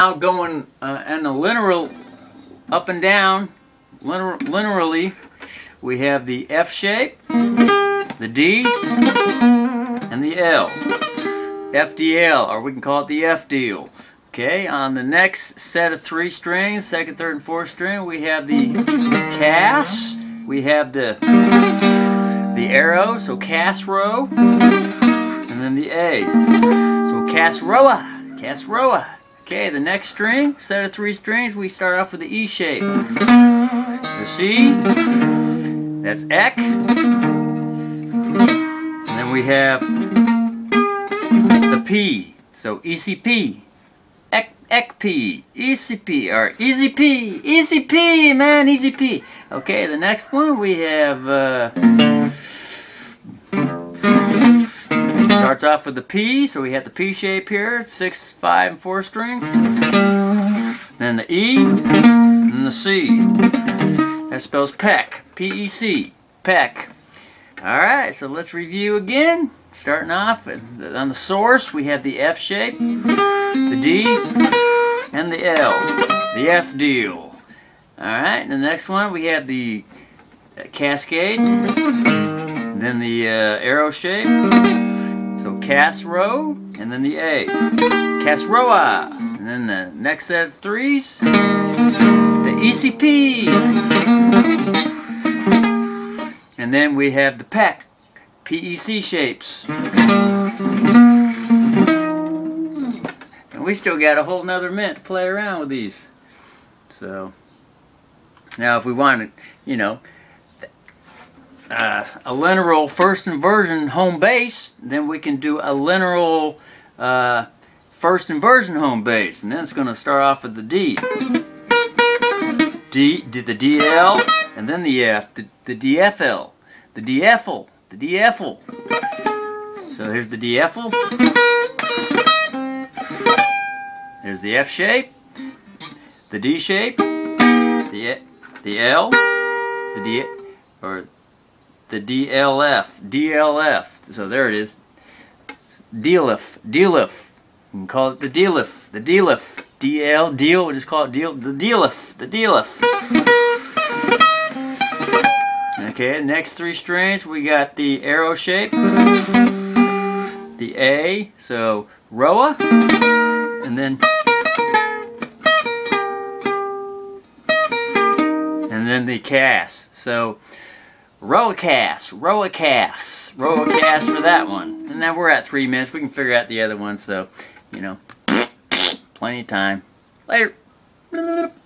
now going in the linear up and down, linearly, we have the F shape, the D, and the L. FDL, or we can call it the F deal. Okay, on the next set of 3 strings, second, third, and fourth string, we have the Cass, we have the arrow, so Cass row, and then the A. So Cass rowa. Okay, the next string, set of 3 strings, we start off with the E shape. The C, that's Ek, and then we have the P, so ECP, ECP, ECP, or Easy P, Easy P, man, Easy P. Okay, the next one we have, starts off with the P, so we have the P shape here, 6, 5, and 4 strings. Then the E, and the C. That spells peck, P-E-C, peck. Alright, so let's review again. Starting off on the source, we have the F shape, the D, and the L, the F deal. Alright, and the next one we have the cascade, then the arrow shape, so Cass row, and then the A, Cass rowa, and then the next set of 3s, the ECP, and then we have the peck, PEC shapes. And we still got a whole nother minute to play around with these. So, now if we wanted, you know, a linear first inversion home bass, then we can do a linear first inversion home bass. And then it's going to start off with the D. The DL, and then the F, the DFL, the DFL. The DFL. So here's the DFL. There's the F shape, the D shape, the L, the D, or the DLF. So there it is. D-lift. We can call it the D-lift. The D-lift. DL, deal, we'll just call it deal, the D-lift. The D-lift. Okay, next 3 strings, we got the arrow shape, the A, so rowa, and then the Cass, so rowa Cass for that one. And now we're at 3 minutes, we can figure out the other one, so, you know, plenty of time. Later.